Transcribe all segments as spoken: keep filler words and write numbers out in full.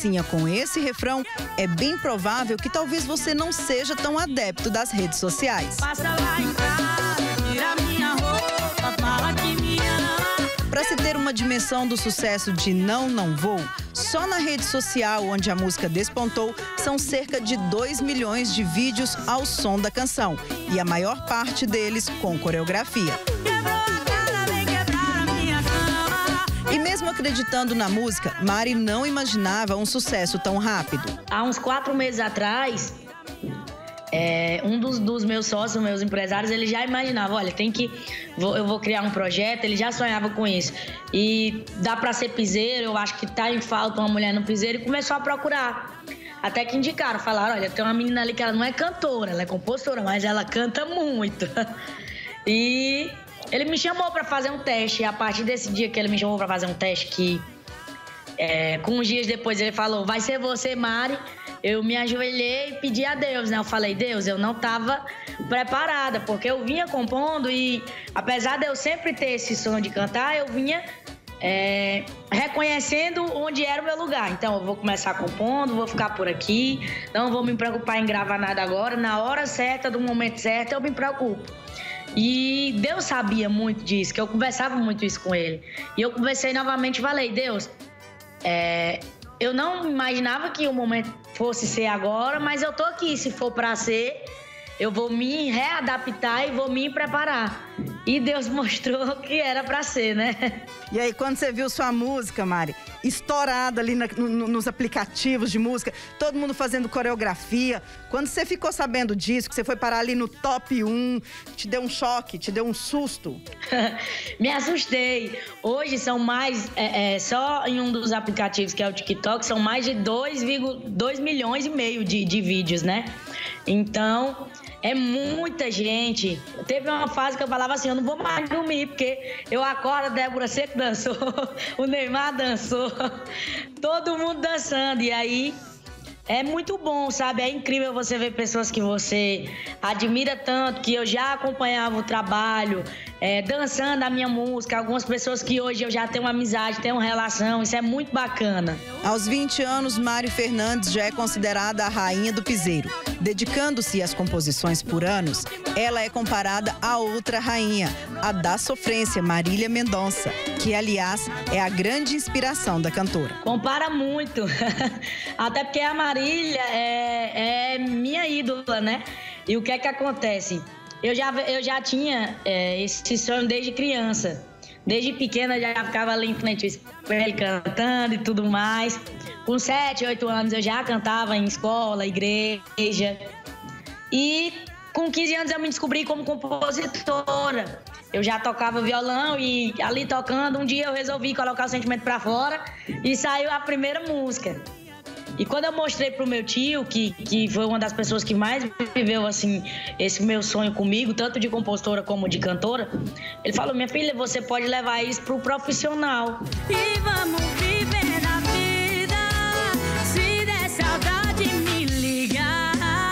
dancinha com esse refrão, é bem provável que talvez você não seja tão adepto das redes sociais. Passa lá em casa, tira minha roupa, fala que me ama. Para se ter uma dimensão do sucesso de Não, Não Vou, só na rede social onde a música despontou, são cerca de dois milhões de vídeos ao som da canção. E a maior parte deles com coreografia. E mesmo acreditando na música, Mari não imaginava um sucesso tão rápido. Há uns quatro meses atrás, é, um dos, dos meus sócios, meus empresários, ele já imaginava, olha, tem que, vou, eu vou criar um projeto, ele já sonhava com isso. E dá pra ser piseiro, eu acho que tá em falta uma mulher no piseiro, e começou a procurar. Até que indicaram, falaram, olha, tem uma menina ali que ela não é cantora, ela é compositora, mas ela canta muito. E ele me chamou para fazer um teste, e a partir desse dia que ele me chamou para fazer um teste, que é, com uns dias depois ele falou, vai ser você, Mari, eu me ajoelhei e pedi a Deus, né? Eu falei, Deus, eu não estava preparada, porque eu vinha compondo e apesar de eu sempre ter esse sonho de cantar, eu vinha é, reconhecendo onde era o meu lugar. Então, eu vou começar compondo, vou ficar por aqui, não vou me preocupar em gravar nada agora, na hora certa, do momento certo, eu me preocupo. E Deus sabia muito disso, que eu conversava muito isso com ele. E eu conversei novamente e falei, Deus, é, eu não imaginava que o momento fosse ser agora, mas eu tô aqui, se for pra ser, eu vou me readaptar e vou me preparar. E Deus mostrou que era pra ser, né? E aí, quando você viu sua música, Mari, estourada ali na, no, nos aplicativos de música, todo mundo fazendo coreografia, quando você ficou sabendo disso, que você foi parar ali no top um, te deu um choque, te deu um susto? Me assustei. Hoje são mais, é, é, só em um dos aplicativos, que é o TikTok, são mais de dois milhões e meio de, de vídeos, né? Então, é muita gente. Teve uma fase que eu falava assim, eu não vou mais dormir, porque eu acordo, a Débora Seco dançou, o Neymar dançou, todo mundo dançando. E aí, é muito bom, sabe? É incrível você ver pessoas que você admira tanto, que eu já acompanhava o trabalho, é, dançando a minha música. Algumas pessoas que hoje eu já tenho uma amizade, tenho uma relação, isso é muito bacana. Aos vinte anos, Mari Fernandes já é considerada a rainha do piseiro. Dedicando-se às composições por anos, ela é comparada a outra rainha, a da sofrência, Marília Mendonça, que, aliás, é a grande inspiração da cantora. Compara muito, até porque a Marília é, é minha ídola, né? E o que é que acontece? Eu já, eu já tinha é, esse sonho desde criança. Desde pequena já ficava ali em frente ao espelho cantando e tudo mais. Com sete, oito anos eu já cantava em escola, igreja. E com quinze anos eu me descobri como compositora. Eu já tocava violão e ali tocando, um dia eu resolvi colocar o sentimento pra fora e saiu a primeira música. E quando eu mostrei pro meu tio, que, que foi uma das pessoas que mais viveu, assim, esse meu sonho comigo, tanto de compositora como de cantora, ele falou, minha filha, você pode levar isso pro profissional. E vamos viver a vida, se der saudade me ligar.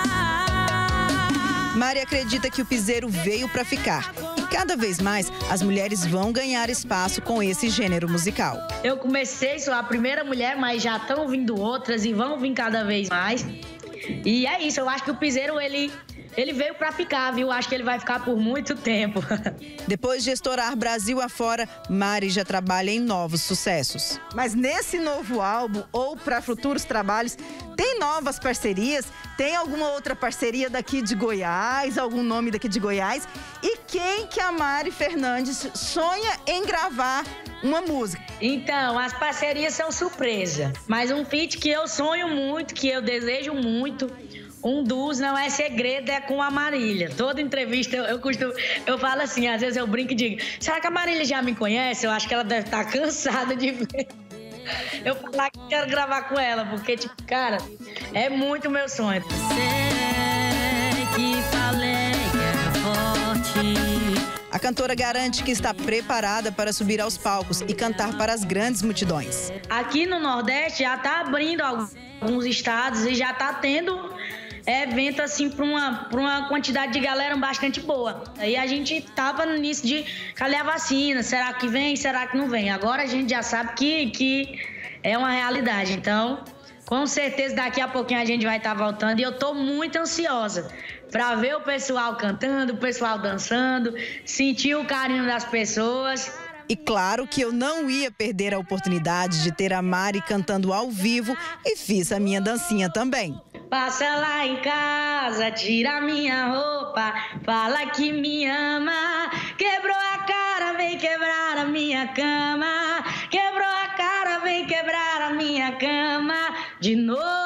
Mari acredita que o piseiro veio para ficar. E cada vez mais, as mulheres vão ganhar espaço com esse gênero musical. Eu comecei, sou a primeira mulher, mas já estão vindo outras e vão vir cada vez mais. E é isso, eu acho que o piseiro, ele, ele veio para ficar, viu? Acho que ele vai ficar por muito tempo. Depois de estourar Brasil afora, Mari já trabalha em novos sucessos. Mas nesse novo álbum, ou para futuros trabalhos, tem novas parcerias? Tem alguma outra parceria daqui de Goiás? Algum nome daqui de Goiás? E quem que a Mari Fernandes sonha em gravar uma música? Então, as parcerias são surpresa. Mas um feat que eu sonho muito, que eu desejo muito, um dos não é segredo, é com a Marília. Toda entrevista eu, eu costumo, eu falo assim, às vezes eu brinco e digo, será que a Marília já me conhece? Eu acho que ela deve estar cansada de ver. Eu falar que quero gravar com ela, porque, tipo, cara, é muito meu sonho. Sei que falei que era forte. A cantora garante que está preparada para subir aos palcos e cantar para as grandes multidões. Aqui no Nordeste já está abrindo alguns estados e já está tendo evento assim para uma, para uma quantidade de galera bastante boa. Aí a gente tava nisso de cadê a vacina? Será que vem? Será que não vem? Agora a gente já sabe que, que é uma realidade. Então, Com certeza daqui a pouquinho a gente vai estar voltando e eu tô muito ansiosa para ver o pessoal cantando, o pessoal dançando, sentir o carinho das pessoas. E claro que eu não ia perder a oportunidade de ter a Mari cantando ao vivo e fiz a minha dancinha também. Passa lá em casa, tira minha roupa, fala que me ama. Quebrou a cara, vem quebrar a minha cama. Quebrou a cara, vem quebrar a minha cama de novo.